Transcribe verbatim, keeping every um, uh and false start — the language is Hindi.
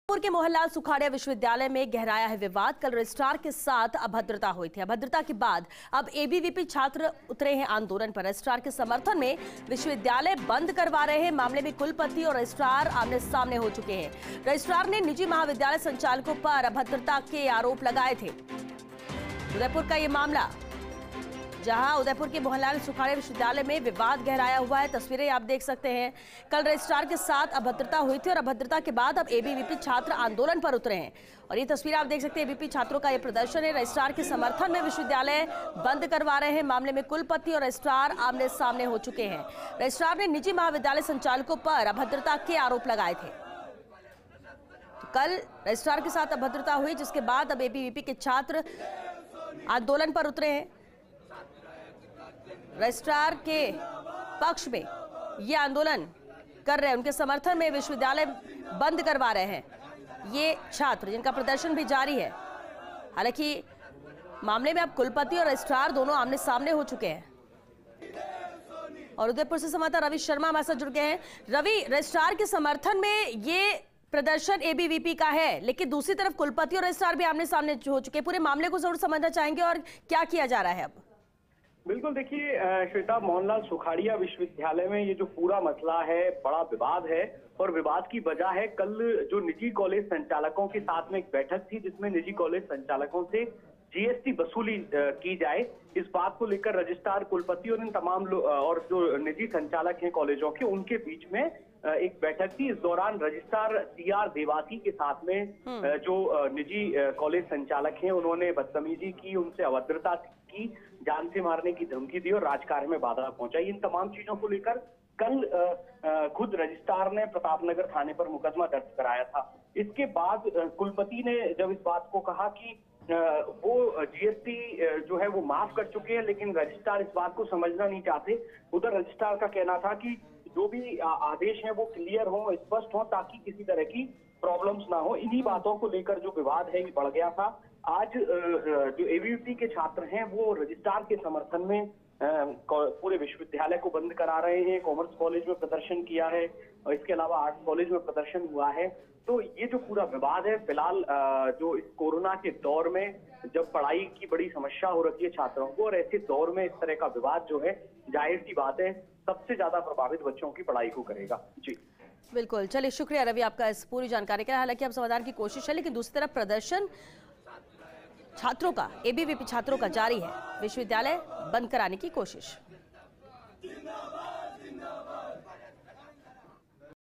उदयपुर के मोहनलाल सुखाड़िया विश्वविद्यालय में गहराया है विवाद। कल रजिस्ट्रार के साथ अभद्रता हुई थी। अभद्रता के बाद अब एबीवीपी छात्र उतरे हैं आंदोलन पर। रजिस्ट्रार के समर्थन में विश्वविद्यालय बंद करवा रहे हैं। मामले में कुलपति और रजिस्ट्रार आमने सामने हो चुके हैं। रजिस्ट्रार ने निजी महाविद्यालय संचालकों पर अभद्रता के आरोप लगाए थे। उदयपुर का ये मामला, जहां उदयपुर के मोहनलाल सुखाड़िया विश्वविद्यालय में विवाद गहराया हुआ है। तस्वीरें आप देख सकते हैं। कल रजिस्ट्रार के साथ अभद्रता हुई थी और अभद्रता के बाद अब एबीवीपी छात्र आंदोलन पर उतरे हैं। और ये तस्वीरें आप देख सकते हैं, एबीवीपी छात्रों का ये प्रदर्शन है। रजिस्ट्रार के समर्थन में विश्वविद्यालय बंद करवा रहे हैं। मामले में कुलपति और रजिस्ट्रार आमने सामने हो चुके हैं। रजिस्ट्रार ने निजी महाविद्यालय संचालकों पर अभद्रता के आरोप लगाए थे। तो कल रजिस्ट्रार के साथ अभद्रता हुई, जिसके बाद अब एबीवीपी के छात्र आंदोलन पर उतरे हैं। रजिस्ट्रार के पक्ष में ये आंदोलन कर रहे हैं, उनके समर्थन में विश्वविद्यालय बंद करवा रहे हैं ये छात्र, जिनका प्रदर्शन भी जारी है। हालांकि मामले में अब कुलपति और रजिस्ट्रार दोनों आमने सामने हो चुके हैं। और उदयपुर से संवाददाता रवि शर्मा हमारे साथ जुड़ गए हैं। रवि, रजिस्ट्रार के समर्थन में ये प्रदर्शन एबीवीपी का है, लेकिन दूसरी तरफ कुलपति और रजिस्ट्रार भी आमने सामने हो चुके हैं। पूरे मामले को जरूर समझना चाहेंगे और क्या किया जा रहा है अब। बिल्कुल, देखिए श्वेता, मोहनलाल सुखाड़िया विश्वविद्यालय में ये जो पूरा मसला है, बड़ा विवाद है। और विवाद की वजह है, कल जो निजी कॉलेज संचालकों के साथ में एक बैठक थी, जिसमें निजी कॉलेज संचालकों से जीएसटी वसूली की जाए, इस बात को लेकर रजिस्ट्रार, कुलपति और इन तमाम और जो निजी संचालक हैं कॉलेजों के, उनके बीच में एक बैठक थी। इस दौरान रजिस्ट्रार सी आर देवासी के साथ में जो निजी कॉलेज संचालक हैं, उन्होंने बदतमीजी की, उनसे अभद्रता की, जान से मारने की धमकी दी और राजकार्य में बाधा पहुंचाई। इन तमाम चीजों को लेकर कल खुद रजिस्ट्रार ने प्रतापनगर थाने पर मुकदमा दर्ज कराया था। इसके बाद कुलपति ने जब इस बात को कहा कि वो जीएसटी जो है वो माफ कर चुके हैं, लेकिन रजिस्ट्रार इस बात को समझना नहीं चाहते। उधर रजिस्ट्रार का कहना था कि जो भी आदेश हैं वो क्लियर हो, स्पष्ट हो, ताकि किसी तरह की प्रॉब्लम्स ना हो। इन्हीं बातों को लेकर जो विवाद है ये बढ़ गया था। आज जो एबीवीपी के छात्र हैं वो रजिस्ट्रार के समर्थन में पूरे विश्वविद्यालय को बंद करा रहे हैं। कॉमर्स कॉलेज में प्रदर्शन किया है और इसके अलावा आर्ट्स कॉलेज में प्रदर्शन हुआ है। तो ये जो पूरा विवाद है, फिलहाल जो इस कोरोना के दौर में जब पढ़ाई की बड़ी समस्या हो रखी है छात्रों को, और ऐसे दौर में इस तरह का विवाद जो है, जाहिर सी बात है, सबसे ज्यादा प्रभावित बच्चों की पढ़ाई को करेगा। जी बिल्कुल, चलिए शुक्रिया रवि आपका इस पूरी जानकारी के लिए। हालांकि अब समाधान की कोशिश है, लेकिन दूसरी तरफ प्रदर्शन छात्रों का, एबीवीपी छात्रों का जारी है। विश्वविद्यालय बंद कराने की कोशिश।